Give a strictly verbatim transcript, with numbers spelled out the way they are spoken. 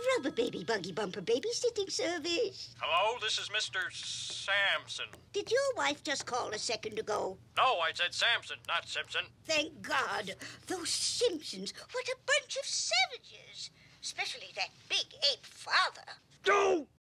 Rubber Baby Buggy Bumper Babysitting Service. Hello, this is Mister Sampson. Did your wife just call a second ago? No, I said Sampson, not Simpson. Thank God. Those Simpsons, what a bunch of savages. Especially that big ape father. Don't